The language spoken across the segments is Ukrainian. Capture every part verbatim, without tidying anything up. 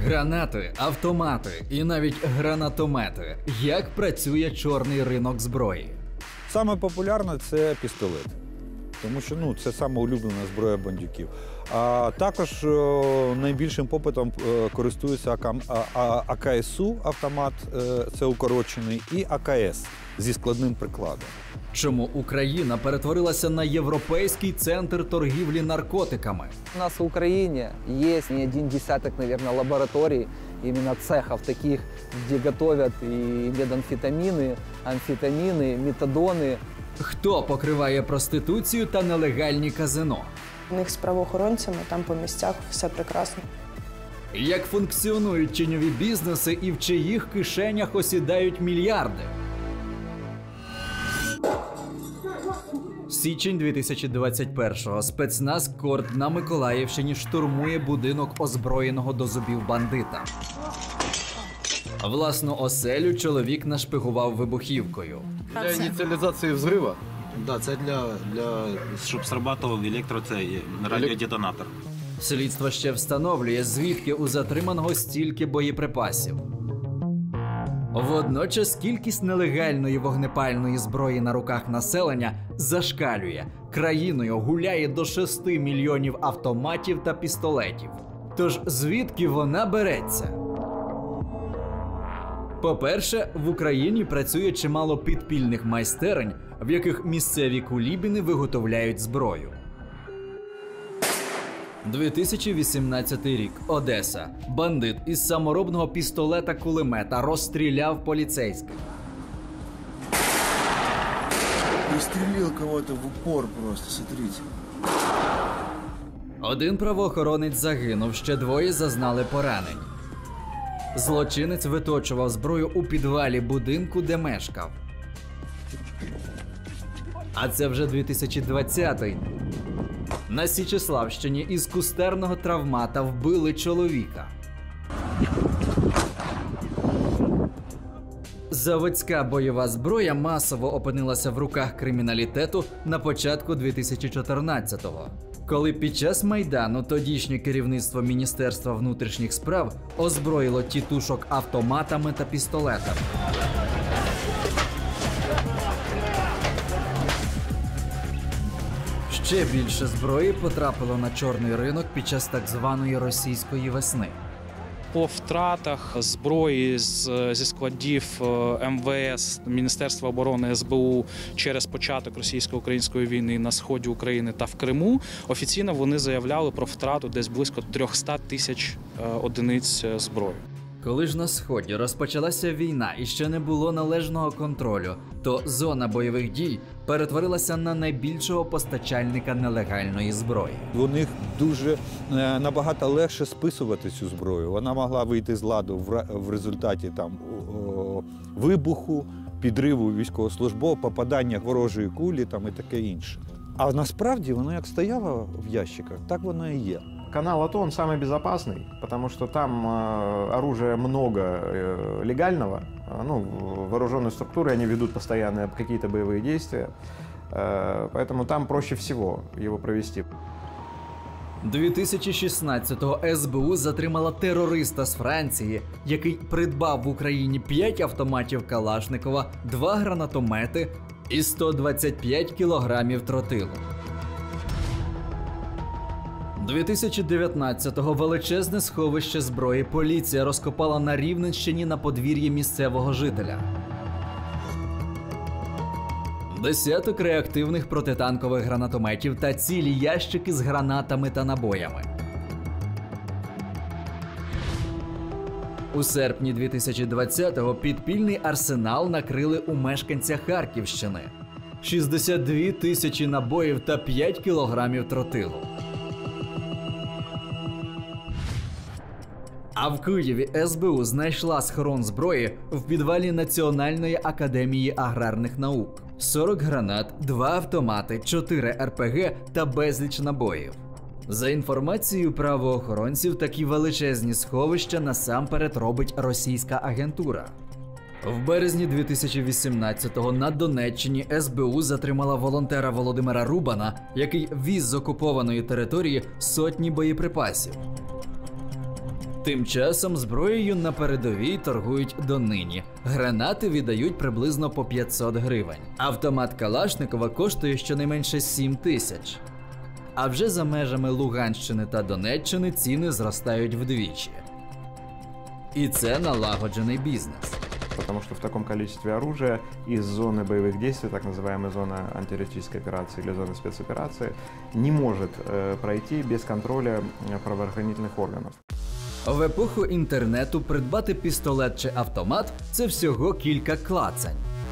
Гранати, автомати і навіть гранатомети. Як працює чорний ринок зброї? Саме популярне – це пістолет. Тому що ну, це саме улюблена зброя бандюків. А також о, найбільшим попитом о, користується А К С У автомат, е, це укорочений, і А К С зі складним прикладом. Чому Україна перетворилася на європейський центр торгівлі наркотиками? У нас в Украине есть не один десяток, наверное, лабораторий, именно цехов таких, где готовят и метамфетамины, амфетамины, метадоны. Хто покриває проституцію та нелегальні казино? У них з правоохоронцями, там по місцях все прекрасно. Як функціонують тіньові бізнеси і в чиїх кишенях осідають мільярди? Січень дві тисячі двадцять першого. Спецназ «Корд» на Миколаївщині штурмує будинок озброєного до зубів бандита. Власну оселю чоловік нашпигував вибухівкою. Для ініціалізації взриву? Да, це для, для щоб срабатував електро, цей радіодетонатор. Слідство ще встановлює, звідки у затриманого стільки боєприпасів. Водночас кількість нелегальної вогнепальної зброї на руках населення зашкалює. Країною гуляє до шести мільйонів автоматів та пістолетів. Тож звідки вона береться? По-перше, в Україні працює чимало підпільних майстерень, в яких місцеві кулібіни виготовляють зброю. дві тисячі вісімнадцятий рік. Одеса. Бандит із саморобного пістолета-кулемета розстріляв поліцейських. Пристрелил кого-то в упор просто, смотрите. Один правоохоронець загинув, ще двоє зазнали поранень. Злочинець виточував зброю у підвалі будинку, де мешкав. А це вже дві тисячі двадцятий. На Січеславщині із кустарного травмата вбили чоловіка. Заводська бойова зброя масово опинилася в руках криміналітету на початку дві тисячі чотирнадцятого. Коли під час Майдану тодішнє керівництво Міністерства внутрішніх справ озброїло тітушок автоматами та пістолетами. Ще більше зброї потрапило на чорний ринок під час так званої російської весни. По втратах зброї з, зі складів Ем Ве Ес, Міністерства оборони, Ес Бе У через початок російсько-української війни на сході України та в Криму, офіційно вони заявляли про втрату десь близько триста тисяч одиниць зброї. Коли ж на Сході розпочалася війна і ще не було належного контролю, то зона бойових дій перетворилася на найбільшого постачальника нелегальної зброї. У них дуже набагато легше списувати цю зброю. Вона могла вийти з ладу в результаті там, о, вибуху, підриву військовослужбового, попадання ворожої кулі там, і таке інше. А насправді воно як стояло в ящиках, так воно і є. Канал АТО, он самый безопасный, потому что там э, оружия много э, легального, э, ну, вооруженные структуры, они ведут постоянно какие-то боевые действия, э, поэтому там проще всего его провести. дві тисячі шістнадцятого Ес Бе У затримала терориста з Франції, який придбав в Україні п'ять автоматів Калашникова, два гранатомети і сто двадцять п'ять кілограмів тротилу. дві тисячі дев'ятнадцятого величезне сховище зброї поліція розкопала на Рівненщині на подвір'ї місцевого жителя. Десяток реактивних протитанкових гранатометів та цілі ящики з гранатами та набоями. У серпні дві тисячі двадцятого підпільний арсенал накрили у мешканця Харківщини. шістдесят дві тисячі набоїв та п'ять кілограмів тротилу. А в Києві Ес Бе У знайшла схорон зброї в підвалі Національної академії аграрних наук. сорок гранат, два автомати, чотири Ер Пе Ге та безліч набоїв. За інформацією правоохоронців, такі величезні сховища насамперед робить російська агентура. В березні дві тисячі вісімнадцятого на Донеччині Ес Бе У затримала волонтера Володимира Рубана, який віз з окупованої території сотні боєприпасів. Тим часом зброєю на передовій торгують донині. Гранати віддають приблизно по п'ятсот гривень. Автомат Калашникова коштує щонайменше сім тисяч. А вже за межами Луганщини та Донеччини ціни зростають вдвічі. І це налагоджений бізнес. Потому что в таком количестве оружия из зоны боевых действий, так называемой зоны антитеррористической операции или зоны спецоперации, не может э, пройти без контроля правоохранительных органов. В епоху інтернету придбати пістолет чи автомат – це всього кілька клацань.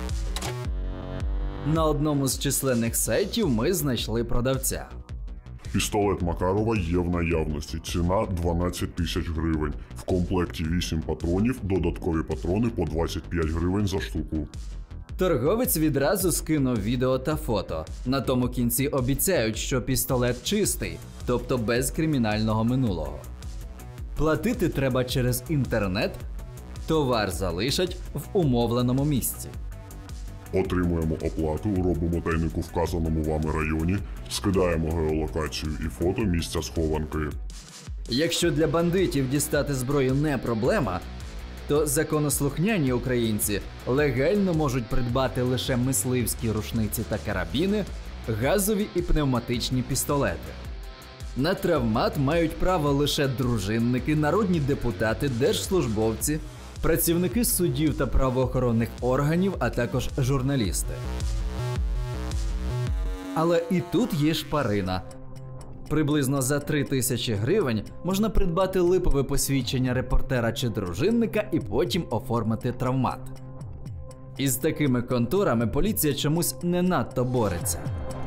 На одному з численних сайтів ми знайшли продавця. Пістолет Макарова є в наявності. Ціна дванадцять тисяч гривень. В комплекті вісім патронів, додаткові патрони по двадцять п'ять гривень за штуку. Торговець відразу скинув відео та фото. На тому кінці обіцяють, що пістолет чистий, тобто без кримінального минулого. Платити треба через інтернет, товар залишать в умовленому місці. Отримуємо оплату, робимо тайник у вказаному вами районі, скидаємо геолокацію і фото місця схованки. Якщо для бандитів дістати зброю не проблема, то законослухняні українці легально можуть придбати лише мисливські рушниці та карабіни, газові і пневматичні пістолети. На травмат мають право лише дружинники, народні депутати, держслужбовці, працівники судів та правоохоронних органів, а також журналісти. Але і тут є шпарина. Приблизно за три тисячі гривень можна придбати липове посвідчення репортера чи дружинника і потім оформити травмат. Із такими конторами поліція чомусь не надто бореться.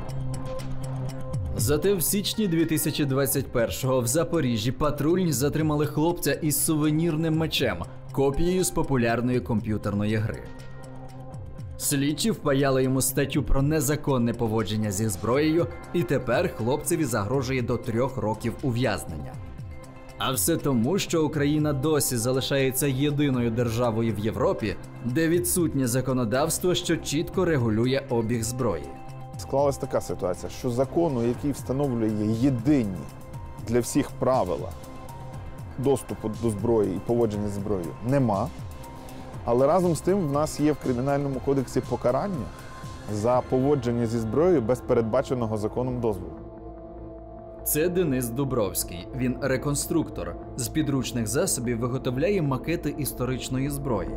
Зате в січні дві тисячі двадцять першого в Запоріжжі патрульні затримали хлопця із сувенірним мечем, копією з популярної комп'ютерної гри. Слідчі впаяли йому статтю про незаконне поводження зі зброєю, і тепер хлопцеві загрожує до трьох років ув'язнення. А все тому, що Україна досі залишається єдиною державою в Європі, де відсутнє законодавство, що чітко регулює обіг зброї. Склалась така ситуація, що закону, який встановлює єдині для всіх правила доступу до зброї і поводження зі зброєю, нема. Але разом з тим в нас є в Кримінальному кодексі покарання за поводження зі зброєю без передбаченого законом дозволу. Це Денис Дубровський. Він реконструктор. З підручних засобів виготовляє макети історичної зброї.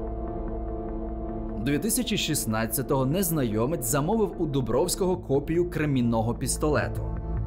дві тисячі шістнадцятого незнайомець замовив у Дубровського копію кремінного пістолету.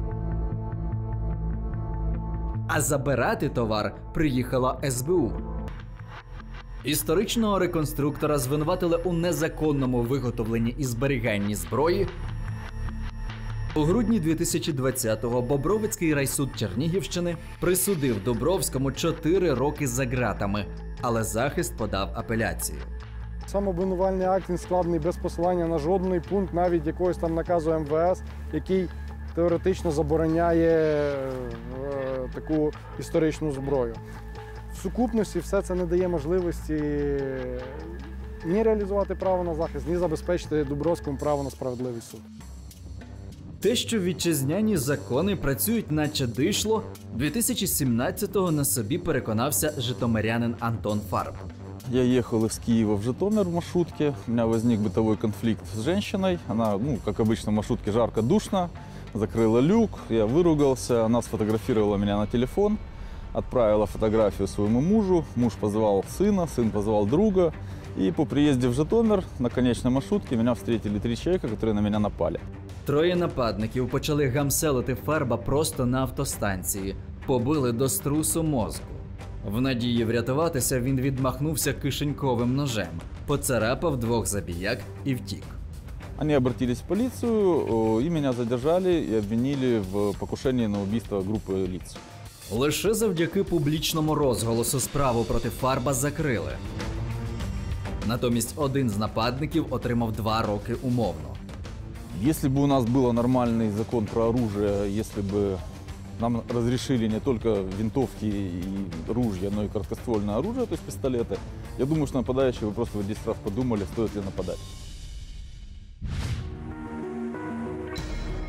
А забирати товар приїхала ес бе у. Історичного реконструктора звинуватили у незаконному виготовленні і зберіганні зброї. У грудні дві тисячі двадцятого Бобровицький райсуд Чернігівщини присудив Дубровському чотири роки за ґратами, але захист подав апеляцію. Сам обвинувальний акт він складений без посилання на жодний пункт, навіть якогось там наказу ем ве ес, який теоретично забороняє е, таку історичну зброю. В сукупності все це не дає можливості ні реалізувати право на захист, ні забезпечити Дубровському право на справедливий суд. Те, що вітчизняні закони працюють наче дишло, дві тисячі сімнадцятого на собі переконався житомирянин Антон Фарб. Я ехал из Киева в Житомир в маршрутке. У меня возник бытовой конфликт с женщиной. Она, ну, как обычно в маршрутке, жарко, душно. Закрыла люк, я выругался. Она сфотографировала меня на телефон, отправила фотографию своему мужу. Муж позвал сына, сын позвал друга. И по приезде в Житомир на конечной маршрутке меня встретили три человека, которые на меня напали. Троє нападників почали гамселити Фарба просто на автостанції. Побили до струсу мозку. В надії врятуватися він відмахнувся кишеньковим ножем, поцарапав двох забіяк і втік. Они обратились в полицию, и меня задержали и обвинили в покушении на убийство группы лиц. Лише завдяки публічному розголосу справу проти Фарба закрили. Натомість один з нападників отримав два роки умовно. Если бы у нас был нормальный закон про оружие, если бы нам разрешили не только винтовки и ружья, но и короткоствольное оружие, то есть пистолеты, я думаю, что нападающие бы просто десять раз подумали, стоит ли нападать.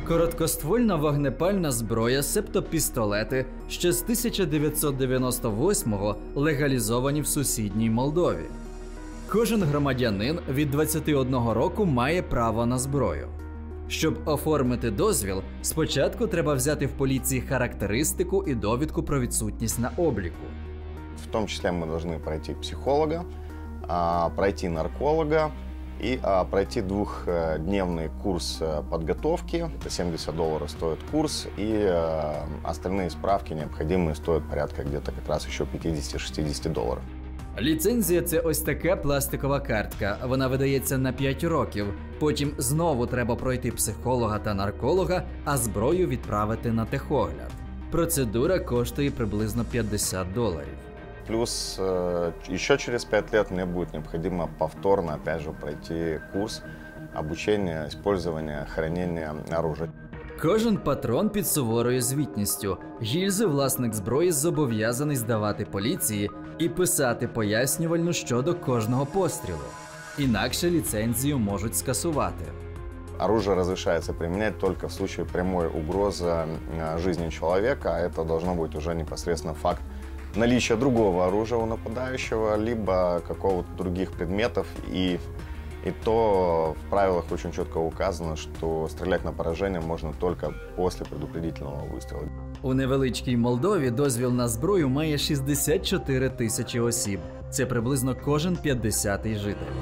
Короткоствольна вогнепальна зброя, себто пістолети, ще з тисяча дев'ятсот дев'яносто восьмого легалізовані в сусідній Молдові. Кожен громадянин від двадцяти одного року має право на зброю. Щоб оформити дозвіл, спочатку треба взяти в поліції характеристику і довідку про відсутність на обліку. В том числе мы должны пройти психолога, пройти нарколога и пройти двухдневный курс подготовки. Это семьдесят долларов стоит курс, и остальные справки необходимые стоят порядка где-то как раз еще пятьдесят-шестьдесят долларов. Ліцензія – це ось така пластикова картка. Вона видається на п'ять років. Потім знову треба пройти психолога та нарколога, а зброю відправити на техогляд. Процедура коштує приблизно п'ятдесят доларів. Плюс еще через пять лет мне будет необходимо повторно, опять же, пройти курс обучения использования, хранения оружия. Кожен патрон під суворою звітністю. Гільзи власник зброї зобов'язаний здавати поліції і писати пояснювальну щодо кожного пострілу. Інакше ліцензію можуть скасувати. Оружие разрешается применять только в случае прямой угрозы жизни человека, а это должно быть уже непосредственно факт наличия другого оружия у нападающего, либо какого-то других предметов, и, и то в правилах очень четко указано, что стрелять на поражение можно только после предупредительного выстрела. У невеличкій Молдові дозвіл на зброю має шістдесят чотири тисячі осіб. Це приблизно кожен п'ятдесятий житель.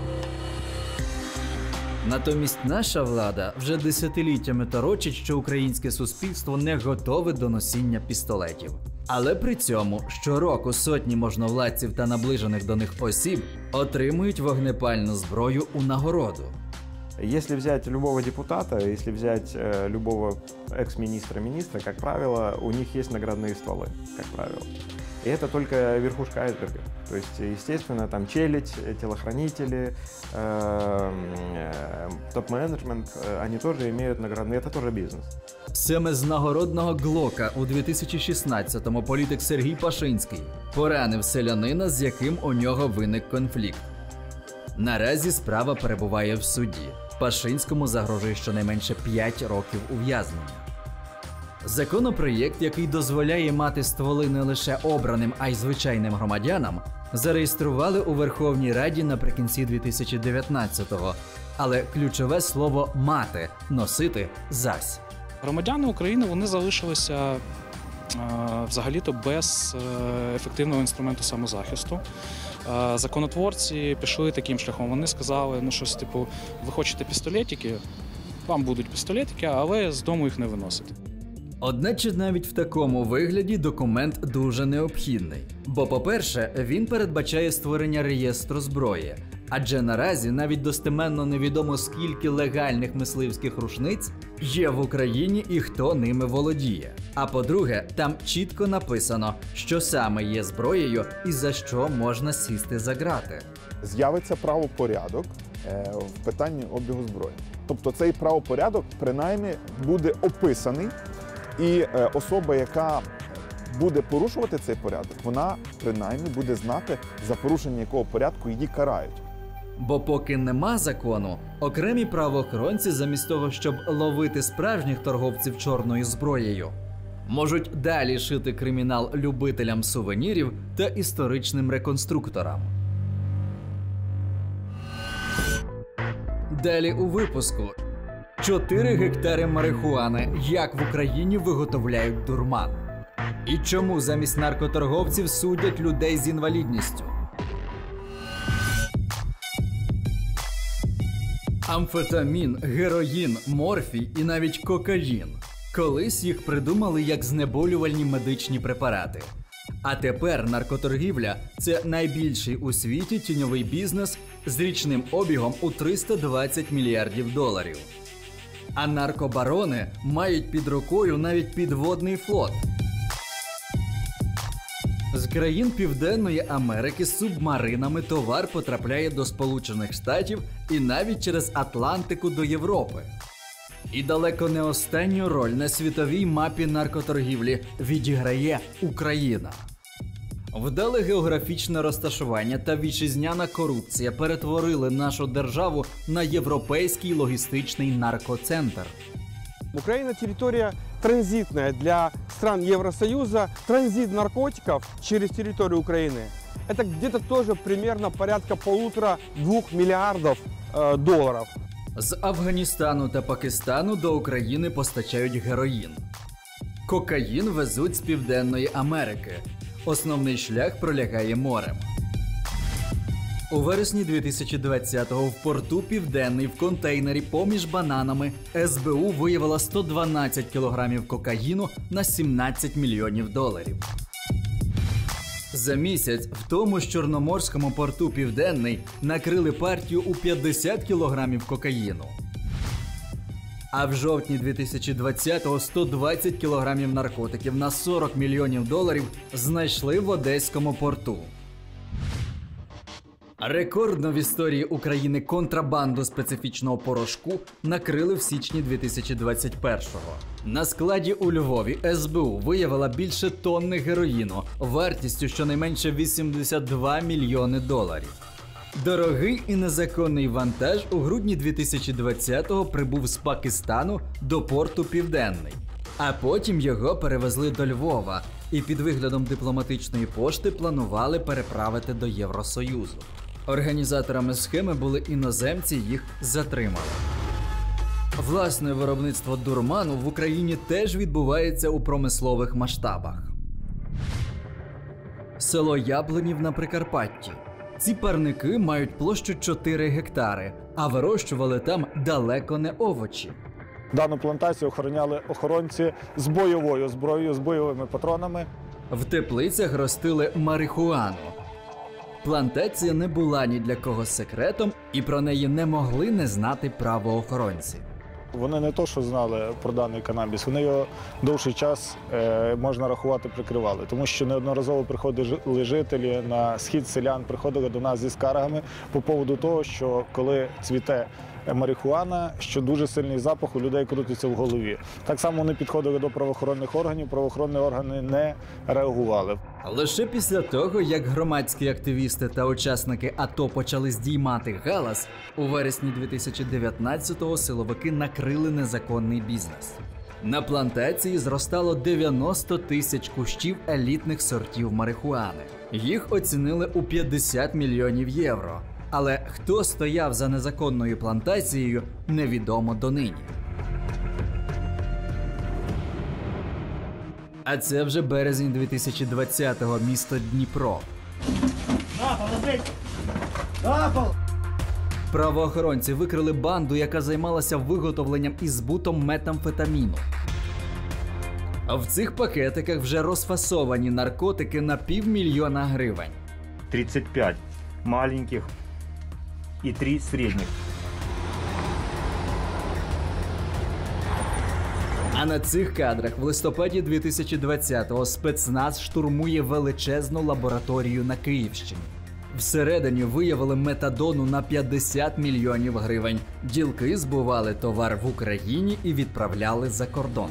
Натомість наша влада вже десятиліттями торочить, що українське суспільство не готове до носіння пістолетів. Але при цьому щороку сотні можновладців та наближених до них осіб отримують вогнепальну зброю у нагороду. Если взять любого депутата, если взять э, любого экс-министра-министра, как правило, у них есть наградные стволы, как правило. И это только верхушка айсберга. То есть, естественно, там челядь, телохранители, э, э, топ-менеджмент, э, они тоже имеют наградные, это тоже бизнес. Саме з нагородного Глока у дві тисячі шістнадцятому політик Сергій Пашинський поранив селянина, з яким у нього виник конфлікт. Наразі справа перебуває в суді. Пашинському загрожує щонайменше п'ять років ув'язнення. Законопроєкт, який дозволяє мати стволи не лише обраним, а й звичайним громадянам, зареєстрували у Верховній Раді наприкінці дві тисячі дев'ятнадцятого. Але ключове слово «мати», «носити» зась. Громадяни України, вони залишилися е, взагалі-то без е, ефективного інструменту самозахисту. Е, законотворці пішли таким шляхом. Вони сказали, ну щось типу, ви хочете пістолетики, вам будуть пістолетики, але з дому їх не виносити. Одначе навіть в такому вигляді документ дуже необхідний. Бо, по-перше, він передбачає створення реєстру зброї. Адже наразі навіть достеменно невідомо, скільки легальних мисливських рушниць є в Україні і хто ними володіє. А по-друге, там чітко написано, що саме є зброєю і за що можна сісти за ґрати. З'явиться правопорядок е, в питанні обігу зброї. Тобто цей правопорядок принаймні буде описаний, і е, особа, яка буде порушувати цей порядок, вона принаймні буде знати, за порушення якого порядку її карають. Бо поки нема закону, окремі правоохоронці замість того, щоб ловити справжніх торговців чорною зброєю, можуть далі шити кримінал любителям сувенірів та історичним реконструкторам. Далі у випуску. чотири гектари марихуани. Як в Україні виготовляють дурман? І чому замість наркоторговців судять людей з інвалідністю? Амфетамін, героїн, морфій і навіть кокаїн. Колись їх придумали як знеболювальні медичні препарати. А тепер наркоторгівля – це найбільший у світі тіньовий бізнес з річним обігом у триста двадцять мільярдів доларів. А наркобарони мають під рукою навіть підводний флот. З країн Південної Америки субмаринами товар потрапляє до Сполучених Штатів і навіть через Атлантику до Європи. І далеко не останню роль на світовій мапі наркоторгівлі відіграє Україна. Вдале географічне розташування та вітчизняна корупція перетворили нашу державу на європейський логістичний наркоцентр. Украина территория транзитная для стран Евросоюза. Транзит наркотиков через территорию Украины – это где-то тоже примерно порядка полутора-двух миллиардов э, долларов. З Афганістану та Пакистану до України постачають героїн. Кокаїн везуть з Південної Америки. Основний шлях пролягає морем. У вересні дві тисячі двадцятого в порту Південний в контейнері поміж бананами ес бе у виявила сто дванадцять кілограмів кокаїну на сімнадцять мільйонів доларів. За місяць в тому ж Чорноморському порту Південний накрили партію у п'ятдесят кілограмів кокаїну. А в жовтні дві тисячі двадцятого сто двадцять кілограмів наркотиків на сорок мільйонів доларів знайшли в Одеському порту. Рекордно в історії України контрабанду специфічного порошку накрили в січні дві тисячі двадцять першого. На складі у Львові ес бе у виявила більше тонни героїну вартістю щонайменше вісімдесят два мільйони доларів. Дорогий і незаконний вантаж у грудні дві тисячі двадцятого прибув з Пакистану до порту Південний. А потім його перевезли до Львова і під виглядом дипломатичної пошти планували переправити до Євросоюзу. Організаторами схеми були іноземці, їх затримали. Власне виробництво дурману в Україні теж відбувається у промислових масштабах. Село Яблунів на Прикарпатті. Ці парники мають площу чотири гектари, а вирощували там далеко не овочі. Дану плантацію охороняли охоронці з бойовою зброєю, з бойовими патронами. В теплицях ростили марихуану. Плантація не була ні для кого секретом, і про неї не могли не знати правоохоронці. Вони не то, що знали про даний канабіс, вони його довший час, е, можна рахувати, прикривали. Тому що неодноразово приходили жителі на схід селян, приходили до нас зі скаргами по поводу того, що коли цвіте марихуана, що дуже сильний запах у людей крутиться в голові. Так само вони підходили до правоохоронних органів, правоохоронні органи не реагували. Лише після того, як громадські активісти та учасники АТО почали здіймати галас, у вересні дві тисячі дев'ятнадцятого силовики накрили незаконний бізнес. На плантації зростало дев'яносто тисяч кущів елітних сортів марихуани. Їх оцінили у п'ятдесят мільйонів євро. Але хто стояв за незаконною плантацією, невідомо донині. А це вже березень дві тисячі двадцятого, місто Дніпро. Правоохоронці викрили банду, яка займалася виготовленням і збутом метамфетаміну. А в цих пакетиках вже розфасовані наркотики на півмільйона гривень. тридцать пять маленьких и три средних. А на цих кадрах в листопаді дві тисячі двадцятого спецназ штурмує величезну лабораторію на Київщині. Всередині виявили метадону на п'ятдесят мільйонів гривень. Ділки збували товар в Україні і відправляли за кордон.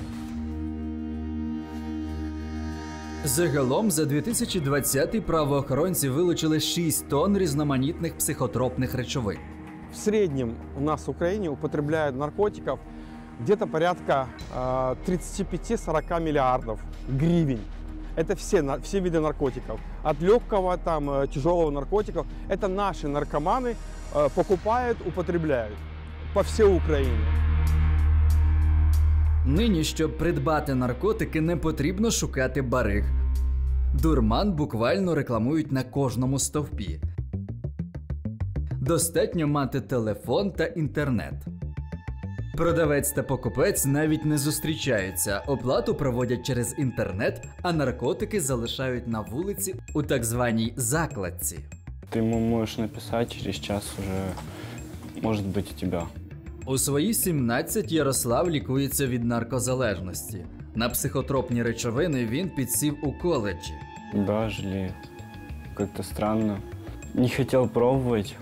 Загалом за дві тисячі двадцятий правоохоронці вилучили шість тонн різноманітних психотропних речовин. В среднем у нас в Украине употребляют наркотиков где-то порядка э, тридцать пять - сорок миллиардов гривен. Это все, все виды наркотиков. От легкого, там, тяжелого наркотиков. Это наши наркоманы э, покупают, употребляют по всей Украине. Нині, щоб придбати наркотики, не потрібно шукати бариг. Дурман буквально рекламують на кожному стовпі. Достатньо мати телефон та інтернет. Продавець та покупець навіть не зустрічаються, оплату проводять через інтернет, а наркотики залишають на вулиці у так званій закладці. Ти йому можеш написати, через час вже може бути у тебе. У свої сімнадцять Ярослав лікується від наркозалежності. На психотропні речовини він підсів у коледжі. Да, жалею. Как-то странно. Не хотел пробовать,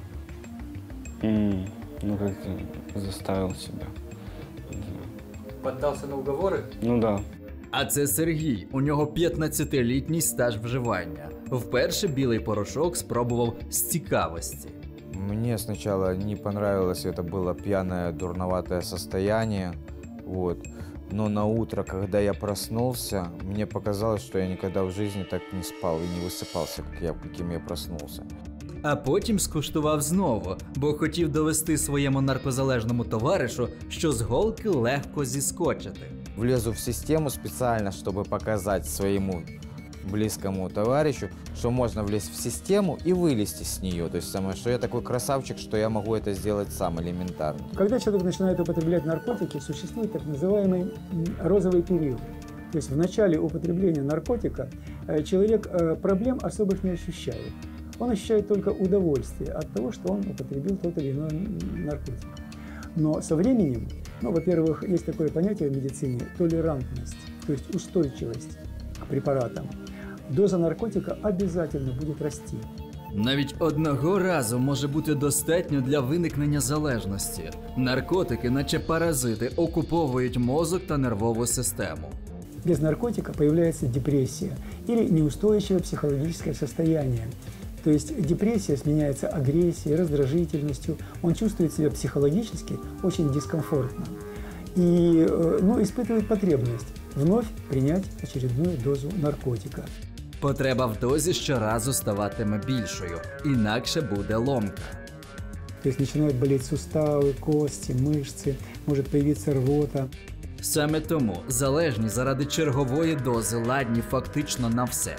но как-то заставил себя. Поддався на уговори? Ну да. А це Сергій. У нього п'ятнадцятилітній стаж вживання. Вперше білий порошок спробував з цікавості. Мне сначала не понравилось, это было пьяное, дурноватое состояние. Вот. Но на утро, когда я проснулся, мне показалось, что я никогда в жизни так не спал и не высыпался, как я, каким я проснулся. А потім скуштував знову, бо хотів довести своєму наркозалежному товаришу, що з голки легко зіскочити. Влезу в систему специально, чтобы показать своему близкому товарищу, что можно влезть в систему и вылезти с нее. То есть самое, что я такой красавчик, что я могу это сделать сам элементарно. Когда человек начинает употреблять наркотики, существует так называемый розовый период. То есть в начале употребления наркотика человек проблем особых не ощущает. Он ощущает только удовольствие от того, что он употребил тот или иной наркотик. Но со временем, ну, во-первых, есть такое понятие в медицине – толерантность, то есть устойчивость к препаратам. Доза наркотика обязательно будет расти. Навіть одного разу може бути достатньо для виникнення залежності. Наркотики, наче паразити, окуповують мозок та нервову систему. Без наркотика появляется депрессия или неустойчивое психологическое состояние. То есть депрессия сменяется агрессией, раздражительностью. Он чувствует себя психологически очень дискомфортно. И ну, испытывает потребность вновь принять очередную дозу наркотика. Потреба в дозі щоразу ставатиме більшою, інакше буде ломка. То есть начинают болеть суставы, кости, мышцы, может появиться рвота. Саме тому залежні заради чергової дози ладні фактично на все.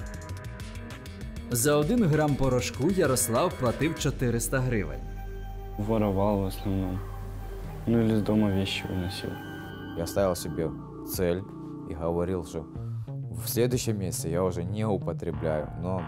За один грам порошку Ярослав платив чотириста гривень. Воровал в основном. Ну или с дома вещи выносил. Я ставил себе цель и говорил, что в следующем месяце я уже не употребляю, но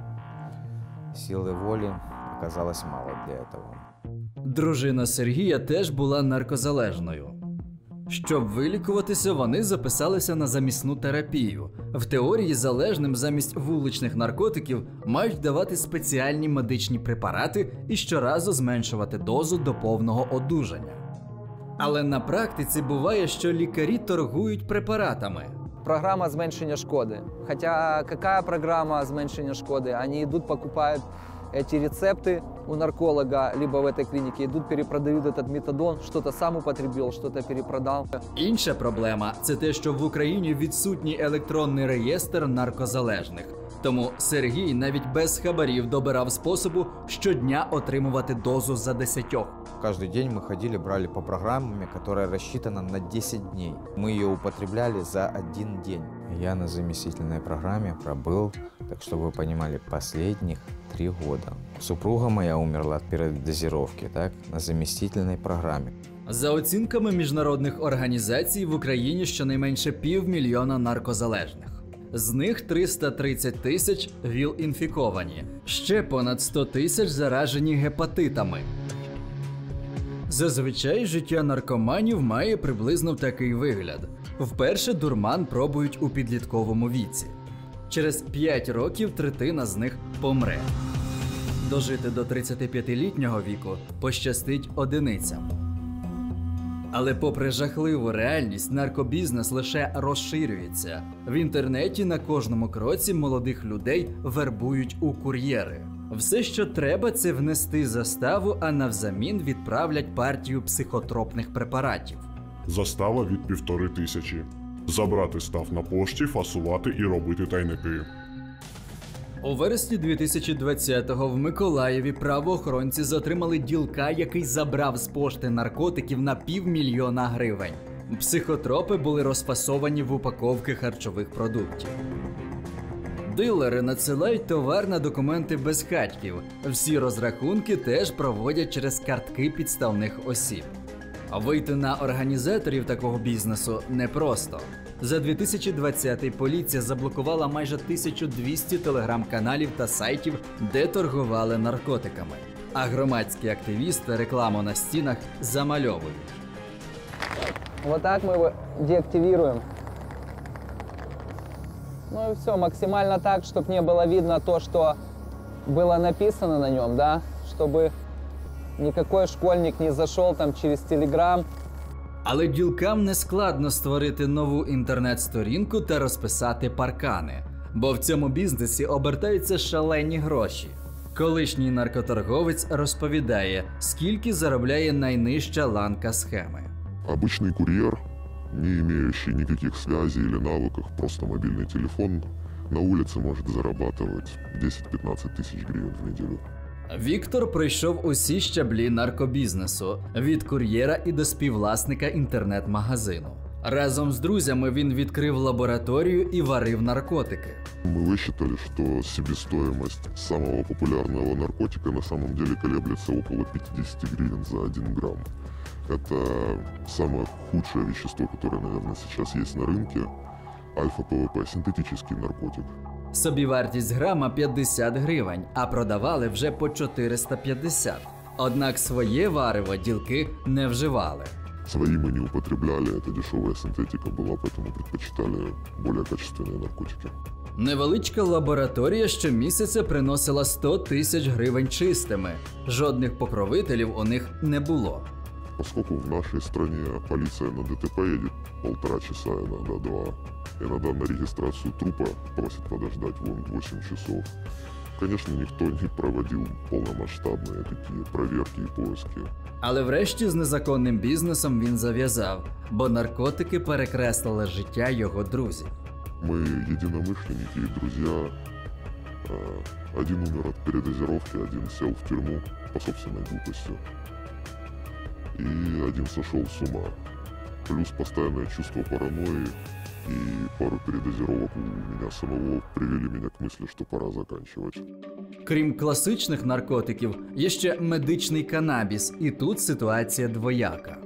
силы воли оказалось мало для этого. Дружина Сергія теж була наркозалежною. Щоб вилікуватися, вони записалися на замісну терапію. В теорії залежним замість вуличних наркотиків мають давати спеціальні медичні препарати і щоразу зменшувати дозу до повного одужання. Але на практиці буває, що лікарі торгують препаратами. Программа зменшення шкоды. Хотя какая программа зменшення шкоды? Они идут, покупают эти рецепты у нарколога, либо в этой клинике, идут, перепродают этот метадон, что-то сам употребил, что-то перепродал. Інша проблема – це те, що в Україні відсутній електронний реєстр наркозалежних. Тому Сергій навіть без хабарів добирав способу щодня отримувати дозу за десятьох. Каждый день мы ходили, брали по программе, которая рассчитана на десять дней. Мы ее употребляли за один день. Я на заместительной программе пробыл, так чтобы вы понимали, последних три года. Супруга моя умерла от передозировки, так, на заместительной программе. За оцінками міжнародних організацій, в Україні щонайменше півмільйона наркозалежних. З них триста тридцять тисяч ВІЛ-інфіковані, ще понад сто тисяч заражені гепатитами. Зазвичай життя наркоманів має приблизно такий вигляд. Вперше дурман пробують у підлітковому віці. Через п'ять років третина з них помре. Дожити до тридцятип'ятилітнього віку пощастить одиницям. Але попри жахливу реальність, наркобізнес лише розширюється. В інтернеті на кожному кроці молодих людей вербують у кур'єри. Все, що треба, це внести заставу, а навзамін відправлять партію психотропних препаратів. Застава від півтори тисячі. Забрати став на пошті, фасувати і робити тайники. У вересні дві тисячі двадцятого в Миколаєві правоохоронці затримали ділка, який забрав з пошти наркотиків на півмільйона гривень. Психотропи були розфасовані в упаковки харчових продуктів. Дилери надсилають товар на документи безхатьків. Всі розрахунки теж проводять через картки підставних осіб. А вийти на організаторів такого бізнесу непросто. За дві тисячі двадцятий поліція заблокувала майже тисячу двісті телеграм-каналів та сайтів, де торгували наркотиками. А громадські активісти рекламу на стінах замальовують. Вот так мы его деактивируем. Ну и все, максимально так, чтобы не было видно то, что было написано на нем, да, чтобы никакой школьник не зашел там через Телеграм. Але ділкам не складно створити нову інтернет-сторінку та розписати паркани, бо в цьому бізнесі обертаються шалені гроші. Колишній наркоторговець розповідає, скільки заробляє найнижча ланка схеми. Обычный курьер не имеющий никаких связей или навыков, просто мобильный телефон, на улице может зарабатывать десять-пятнадцать тысяч гривен в неделю. Віктор пройшов усі щаблі наркобізнесу – від кур'єра і до співвласника інтернет-магазину. Разом з друзями він відкрив лабораторію і варив наркотики. Мы высчитали, что себестоимость самого популярного наркотика на самом деле колеблется около пятьдесят гривен за один грамм. Это самое худшее вещество, которое, наверное, сейчас есть на рынке. Альфа-ПВП – синтетический наркотик. Собівартість грама п'ятдесят гривень, а продавали вже по чотириста п'ятдесят. Однак своє варево ділки не вживали. Свои мы не употребляли, это дешевая синтетика была, поэтому предпочитали более качественные наркотики. Невеличка лабораторія щомісяця приносила сто тисяч гривень чистими. Жодних покровителів у них не було. Поскольку в нашей стране полиция на ДТП едет полтора часа, иногда два, иногда на регистрацию трупа просит подождать вон восемь часов, конечно, никто не проводил полномасштабные такие проверки и поиски. Але врешті з незаконним бізнесом він зав'язав, бо наркотики перекреслили життя його друзів. Мы единомышленники и друзья. Один умер от передозировки, один сел в тюрьму по собственной глупости. И один сошел с ума. Плюс постоянное чувство паранойи и пару передозировок у меня самого привели меня к мысли, что пора заканчивать. Крім класичних наркотиків, є ще медичний канабіс, і тут ситуація двояка.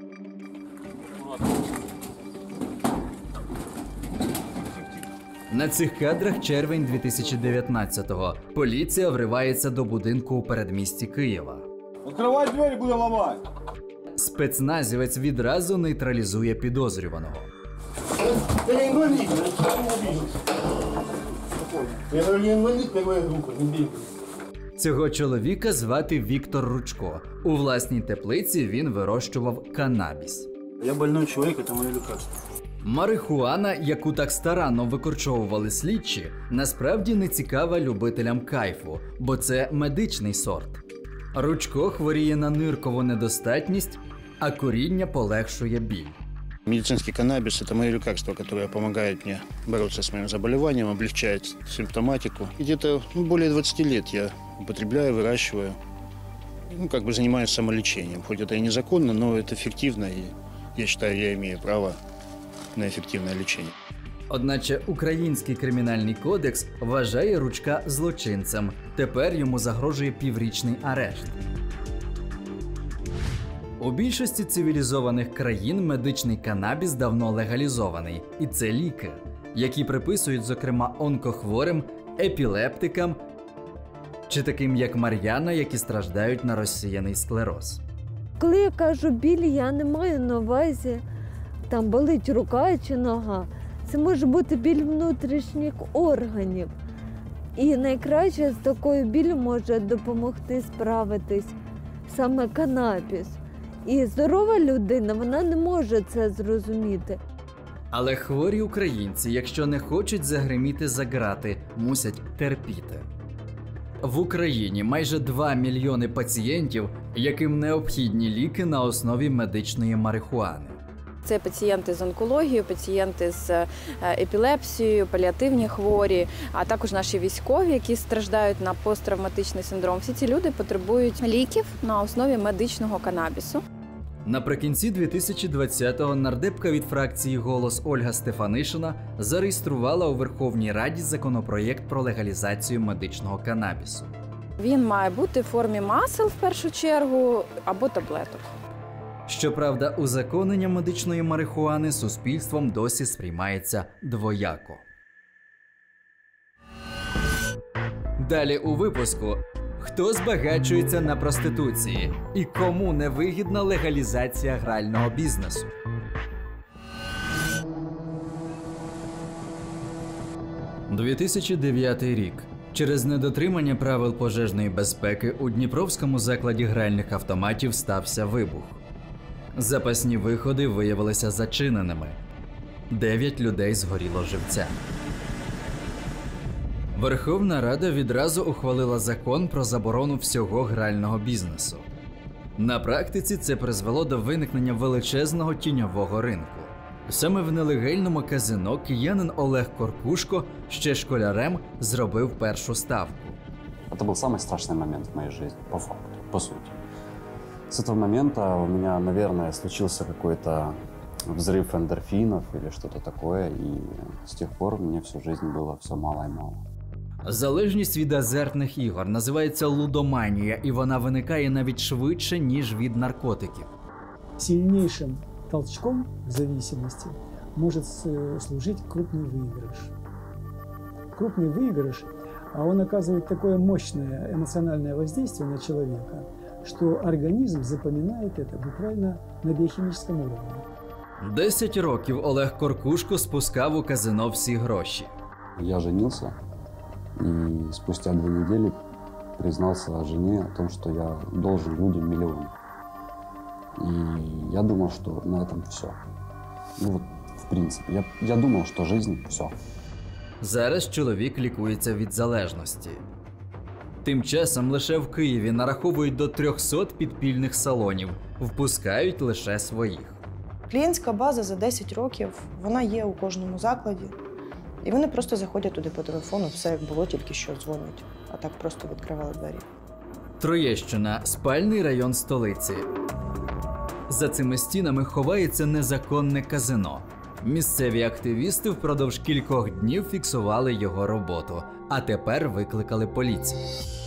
На цих кадрах червень дві тисячі дев'ятнадцятого. Поліція вривається до будинку у передмісті Києва. Відкривай двері, буде ламати! Спецназівець відразу нейтралізує підозрюваного. Я не інвалід, я не інвалід первої групи, не бігаю. Цього чоловіка звати Віктор Ручко. У власній теплиці він вирощував канабіс. Я больной чоловік, це моє лікарство. Марихуана, яку так старанно викорчовували слідчі, насправді не цікава любителям кайфу, бо це медичний сорт. Ручко хворіє на ниркову недостатність, а куріння полегшує біль. Медицинский каннабис – это мое лекарство, которое помогает мне бороться с моим заболеванием, облегчает симптоматику. И где-то ну, более двадцати лет я употребляю, выращиваю, ну, как бы занимаюсь самолечением. Хоть это и незаконно, но это эффективно, и я считаю, я имею право на ефективне лічення. Одначе Український кримінальний кодекс вважає Ручка злочинцем. Тепер йому загрожує піврічний арешт. У більшості цивілізованих країн медичний канабіс давно легалізований. І це ліки, які приписують, зокрема, онкохворим, епілептикам чи таким, як Мар'яна, які страждають на розсіяний склероз. Коли я кажу біль, я не маю на увазі там болить рука чи нога. Це може бути біль внутрішніх органів. І найкраще з такою біллю може допомогти справитись саме канабіс. І здорова людина, вона не може це зрозуміти. Але хворі українці, якщо не хочуть загриміти за ґрати, мусять терпіти. В Україні майже два мільйони пацієнтів, яким необхідні ліки на основі медичної марихуани. Це пацієнти з онкологією, пацієнти з епілепсією, паліативні хворі, а також наші військові, які страждають на посттравматичний синдром. Всі ці люди потребують ліків на основі медичного канабісу. Наприкінці дві тисячі двадцятого нардепка від фракції «Голос» Ольга Стефанишина зареєструвала у Верховній Раді законопроєкт про легалізацію медичного канабісу. Він має бути в формі масел в першу чергу або таблеток. Щоправда, узаконення медичної марихуани суспільством досі сприймається двояко. Далі у випуску. Хто збагачується на проституції? І кому невигідна легалізація грального бізнесу? дві тисячі дев'ятий рік. Через недотримання правил пожежної безпеки у Дніпровському закладі гральних автоматів стався вибух. Запасні виходи виявилися зачиненими. Дев'ять людей згоріло живцем. Верховна Рада відразу ухвалила закон про заборону всього грального бізнесу. На практиці це призвело до виникнення величезного тіньового ринку. Саме в нелегальному казино киянин Олег Коркушко ще школярем зробив першу ставку. Это был самый страшный момент в моей жизни, по факту, по сути. С этого момента у меня, наверное, случился какой-то взрыв эндорфинов или что-то такое, и с тех пор мне всю жизнь было все мало и мало. Залежність від азартних ігор називається лудоманія, і вона виникає навіть швидше, ніж від наркотиків. Сильнейшим толчком к зависимости может служить крупный выигрыш. Крупный выигрыш, а он оказывает такое мощное эмоциональное воздействие на человека, что организм запоминает это буквально на биохимическом уровне. Десять років Олег Коркушко спускав у казино всі гроші. Я женился, и спустя две недели признался жене о том, что я должен людям миллион. И я думал, что на этом все. Ну вот, в принципе, я, я думал, что жизнь все. Зараз чоловік лікується від залежності. Тим часом лише в Києві нараховують до трьохсот підпільних салонів, впускають лише своїх. Клієнтська база за десять років, вона є у кожному закладі. І вони просто заходять туди по телефону, все як було, тільки що дзвонять. А так просто відкривали двері. Троєщина – спальний район столиці. За цими стінами ховається незаконне казино. Місцеві активісти впродовж кількох днів фіксували його роботу, а тепер викликали поліцію.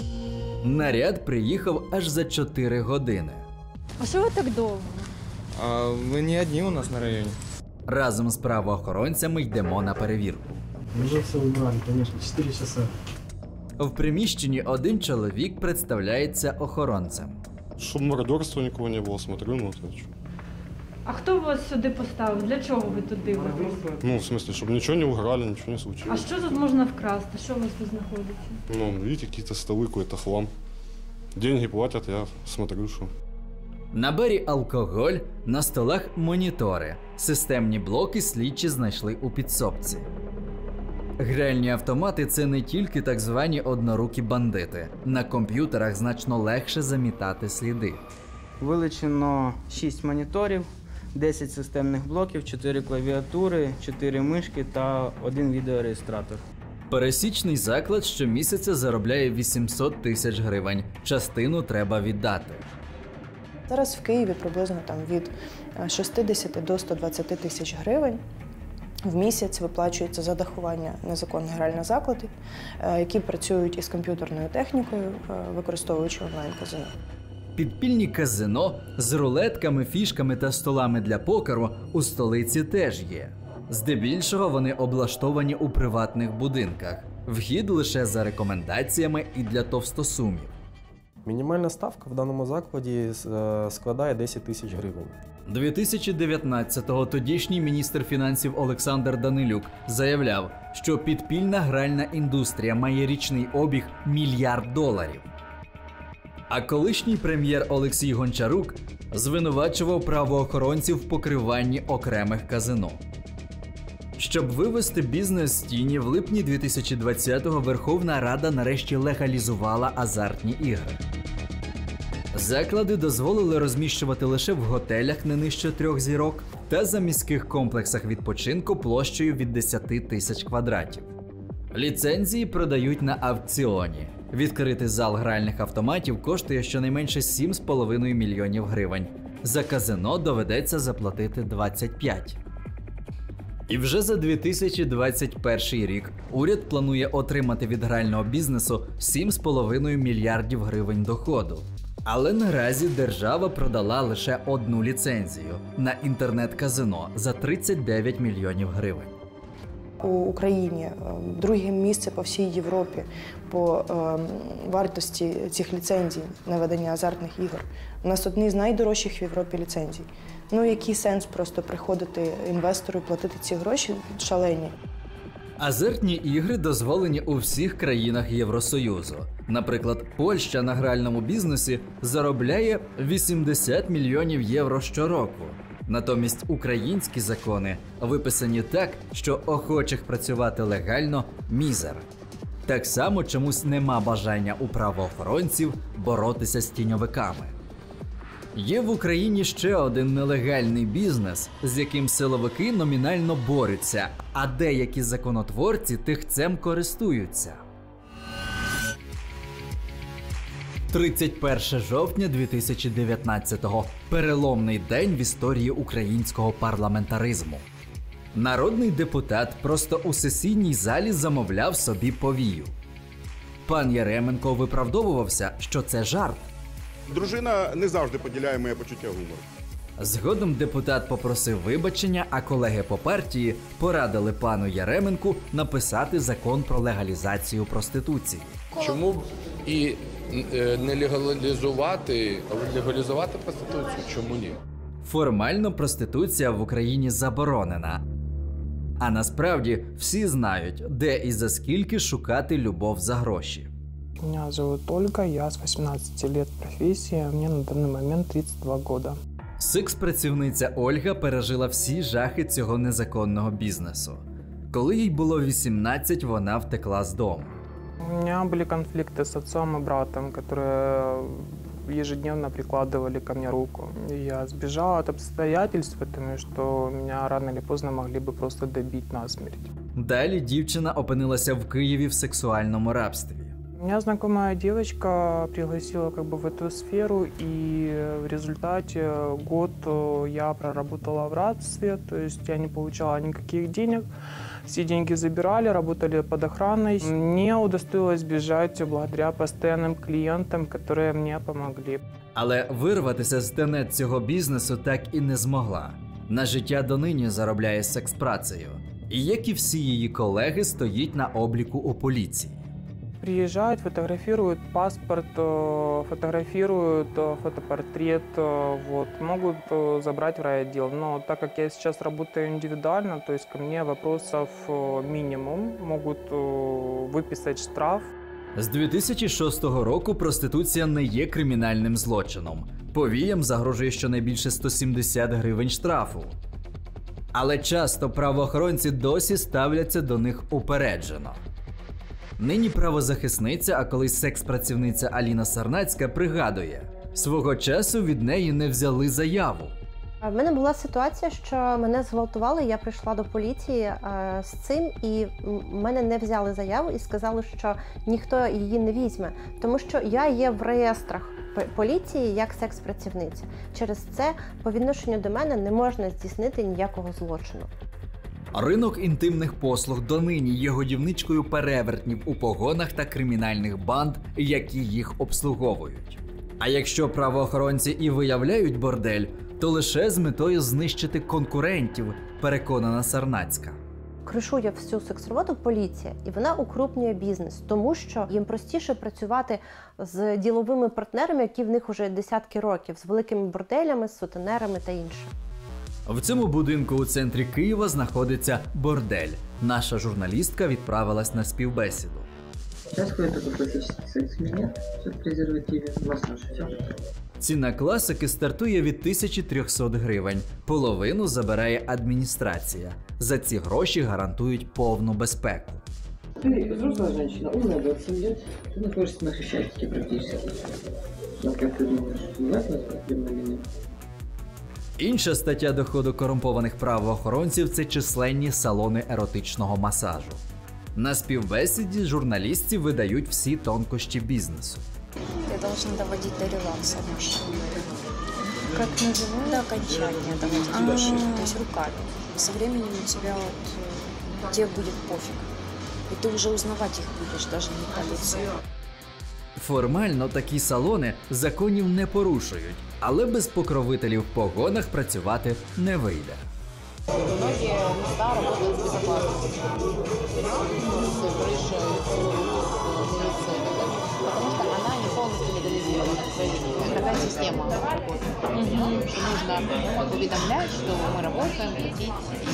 Наряд приїхав аж за чотири години. А що ви так довго? А ви не одні у нас на районі. Разом з правоохоронцями йдемо на перевірку. Уже все убрали, конечно, чотири часа. В приміщенні один чоловік представляється охоронцем. Щоб мародерства нікого не було, смотрю, ну це що. А хто вас сюди поставив? Для чого ви тут дивитесь? Ну, в смысле, щоб нічого не уграли, нічого не случилось. А що тут можна вкрасти? Що у вас тут знаходиться? Ну, видите, какие-то столы, какой-то хлам. Деньги платят, я смотрю, що. На барі алкоголь, на столах монітори. Системні блоки слідчі знайшли у підсобці. Гральні автомати – це не тільки так звані однорукі бандити. На комп'ютерах значно легше замітати сліди. Вилучено шість моніторів, десять системних блоків, чотири клавіатури, чотири мишки та один відеореєстратор. Пересічний заклад щомісяця заробляє вісімсот тисяч гривень. Частину треба віддати. Зараз в Києві приблизно там від шістдесят до ста двадцяти тисяч гривень в місяць виплачується за дахування незаконних гральних закладів, які працюють із комп'ютерною технікою, використовуючи онлайн-казино. Підпільні казино з рулетками, фішками та столами для покеру у столиці теж є. Здебільшого вони облаштовані у приватних будинках. Вхід лише за рекомендаціями і для товстосумів. Мінімальна ставка в даному закладі складає десять тисяч гривень. дві тисячі дев'ятнадцятого тодішній міністр фінансів Олександр Данилюк заявляв, що підпільна гральна індустрія має річний обіг мільярд доларів. А колишній прем'єр Олексій Гончарук звинувачував правоохоронців в покриванні окремих казино. Щоб вивести бізнес з тіні, в липні дві тисячі двадцятого Верховна Рада нарешті легалізувала азартні ігри. Заклади дозволили розміщувати лише в готелях не нижче трьох зірок та за міських комплексах відпочинку площею від десяти тисяч квадратів. Ліцензії продають на аукціоні. Відкрити зал гральних автоматів коштує щонайменше сім з половиною мільйонів гривень. За казино доведеться заплатити двадцять п'ять. І вже за дві тисячі двадцять перший рік уряд планує отримати від грального бізнесу сім з половиною мільярдів гривень доходу. Але наразі держава продала лише одну ліцензію на інтернет-казино за тридцять дев'ять мільйонів гривень. У Україні друге місце по всій Європі по е, вартості цих ліцензій на ведення азартних ігор. У нас одні з найдорожчих в Європі ліцензій. Ну, який сенс просто приходити інвестору і платити ці гроші шалені? Азартні ігри дозволені у всіх країнах Євросоюзу. Наприклад, Польща на гральному бізнесі заробляє вісімдесят мільйонів євро щороку. Натомість українські закони виписані так, що охочих працювати легально – мізер. Так само чомусь нема бажання у правоохоронців боротися з тіньовиками. Є в Україні ще один нелегальний бізнес, з яким силовики номінально борються, а деякі законотворці тихцем користуються. тридцять перше жовтня дві тисячі дев'ятнадцятого. Переломний день в історії українського парламентаризму. Народний депутат просто у сесійній залі замовляв собі повію. Пан Яременко виправдовувався, що це жарт. Дружина не завжди поділяє моє почуття гумору. Згодом депутат попросив вибачення, а колеги по партії порадили пану Яременку написати закон про легалізацію проституції. Чому б і не легалізувати, а легалізувати проституцію? Чому ні? Формально проституція в Україні заборонена. А насправді всі знають, де і за скільки шукати любов за гроші. Меня зовут Ольга, я с восемнадцати лет профессии, мне на данный момент тридцать два года. Секс-працівниця Ольга пережила всі жахи цього незаконного бізнесу. Коли їй було вісімнадцять, вона втекла з дому. У меня были конфликты с отцом и братом, которые ежедневно прикладывали ко мне руку. И я сбежала от обстоятельств, потому что меня рано или поздно могли бы просто добить насмерть. Далі дівчина опинилася в Києві в сексуальному рабстві. Меня знакомая девочка пригласила как бы в эту сферу, и в результате год я проработала в рабстве, то есть я не получала никаких денег. Все деньги забирали, работали под охраной. Мне удостоилось бежать благодаря постоянным клиентам, которые мне помогли. Але вирватися з тенет цього бізнесу так і не змогла. На життя донині заробляє секс-працею. І як і всі її колеги, стоїть на обліку у поліції. Приезжают, фотографируют паспорт, фотографируют фотопортрет, вот, могут забрать в райотдел. Но так как я сейчас работаю индивидуально, то есть ко мне вопросов минимум, могут выписать штраф. З дві тисячі шостого року проституція не є кримінальним злочином. Повіям загрожує щонайбільше сто сімдесят гривень штрафу. Але часто правоохоронці досі ставляться до них упереджено. Нині правозахисниця, а колись секс-працівниця Аліна Сарнацька пригадує, свого часу від неї не взяли заяву. В мене була ситуація, що мене зґвалтували, я прийшла до поліції е, з цим, і мене не взяли заяву і сказали, що ніхто її не візьме, тому що я є в реєстрах поліції як секс-працівниця. Через це по відношенню до мене не можна здійснити ніякого злочину. Ринок інтимних послуг донині є годівничкою перевертнів у погонах та кримінальних банд, які їх обслуговують. А якщо правоохоронці і виявляють бордель, то лише з метою знищити конкурентів, переконана Сарнацька. Кришує всю секс-роботу поліція, і вона укрупнює бізнес, тому що їм простіше працювати з діловими партнерами, які в них вже десятки років, з великими борделями, з сутенерами та інше. В цьому будинку у центрі Києва знаходиться бордель. Наша журналістка відправилась на співбесіду. Сейчас ходит такой классический секс-минет, все в презервативе, массаж, все. Ціна класики стартує від тисячі трьохсот гривень. Половину забирає адміністрація. За ці гроші гарантують повну безпеку. Ты взрослая женщина, умная, двадцать семь лет, ты находишься на Хрещатике практически. Вот как ты думаешь, власть нас проблема или нет? Інша стаття доходу корумпованих правоохоронців – це численні салони еротичного масажу. На співбесіді журналістів видають всі тонкощі бізнесу. Ты должен доводить до релакса мужчину. Как называют? До окончания доводить. А -а -а. То есть руками. Со временем у тебя вот, тебе будет пофиг. И ты уже узнавать их будешь, даже не по лицу. Формально такі салони законів не порушують, але без покровителів в погонах працювати не вийде. Многие места работают с безопасностью. Потому что она не полностью легализирована. Такая система работает. Угу. Нужно уведомлять, что мы работаем, платить.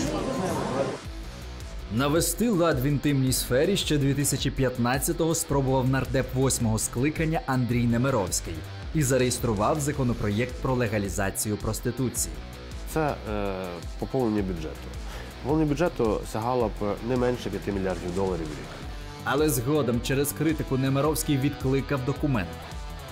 Навести лад в інтимній сфері ще дві тисячі п'ятнадцятого спробував нардеп восьмого скликання Андрій Немировський і зареєстрував законопроєкт про легалізацію проституції. Це е, поповнення бюджету. Поповнення бюджету сягало б не менше п'яти мільярдів доларів в рік. Але згодом через критику Немировський відкликав документ.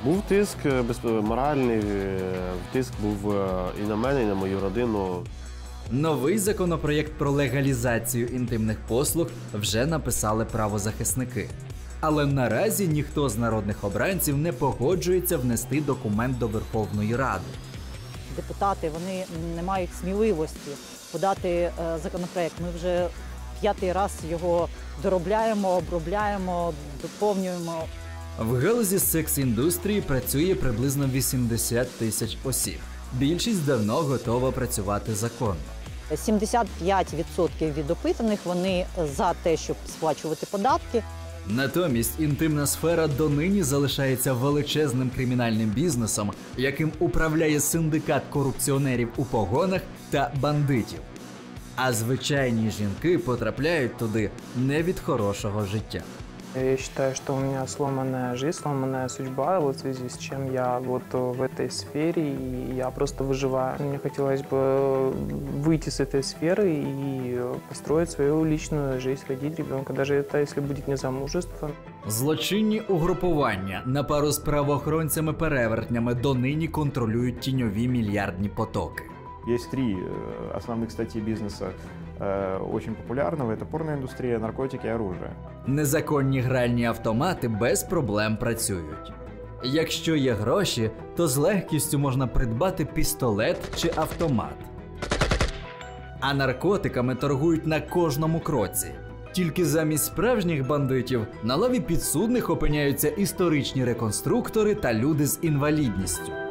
Був тиск моральний, тиск був і на мене, і на мою родину. Новий законопроєкт про легалізацію інтимних послуг вже написали правозахисники. Але наразі ніхто з народних обранців не погоджується внести документ до Верховної Ради. Депутати вони не мають сміливості подати законопроєкт. Ми вже п'ятий раз його доробляємо, обробляємо, доповнюємо. В галузі секс-індустрії працює приблизно вісімдесят тисяч осіб. Більшість давно готова працювати законно. сімдесят п'ять відсотків від опитаних вони за те, щоб сплачувати податки. Натомість інтимна сфера донині залишається величезним кримінальним бізнесом, яким управляє синдикат корупціонерів у погонах та бандитів. А звичайні жінки потрапляють туди не від хорошого життя. Я считаю, что у меня сломанная жизнь, сломанная судьба, вот в связи с чем я вот в этой сфере, и я просто выживаю. Мне хотелось бы выйти с этой сферы и построить свою личную жизнь, родить ребенка, даже это если будет не замужество. Злочинні угрупування на пару з правоохоронцями-перевертнями донині контролюють тіньові мільярдні потоки. Есть три основных статьи бизнеса, очень популярного. Это порноиндустрия, наркотики и оружие. Незаконні гральні автомати без проблем працюють. Якщо є гроші, то з легкістю можна придбати пістолет чи автомат. А наркотиками торгують на кожному кроці. Тільки замість справжніх бандитів на лаві підсудних опиняються історичні реконструктори та люди з інвалідністю.